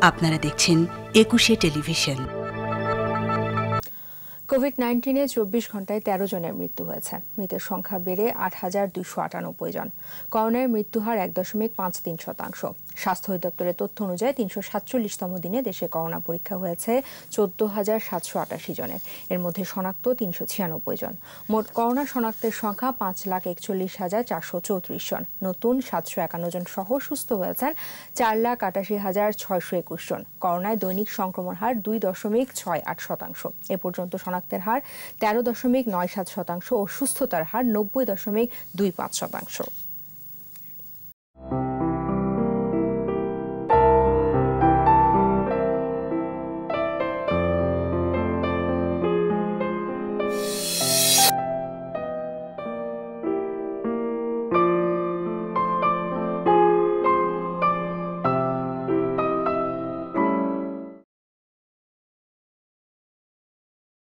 আপনারা দেখছেন ২১শে টেলিভিশন। কোভিড-19-এ ২৪ ঘন্টায় ১৩ জনের মৃত্যু হয়েছে। মৃতের সংখ্যা বেড়ে ৮,২৯৮ জন। করোনায় মৃত্যু হার ১.৫৩%। স্বাস্থ্য অধিদপ্তরের তথ্য অনুযায়ী ৩৪৭তম দিনে দেশে করোনা পরীক্ষা হয়েছে ১৪,৭৮৮ জনের। এর মধ্যে শনাক্ত ৩৯৬ জন। মোট করোনা শনাক্তের সংখ্যা ৫,৪১,৪৩৪ জন। নতুন ৭৫১ জন সহ সুস্থ হয়েছেন ৪,৮৮,৬২১ জন। করোনায় দৈনিক সংক্রমণ হার ২.৬৮%। এ পর্যন্ত শনাক্তের হার ১৩.৯৭% ও সুস্থতার হার ৯০.২৫%।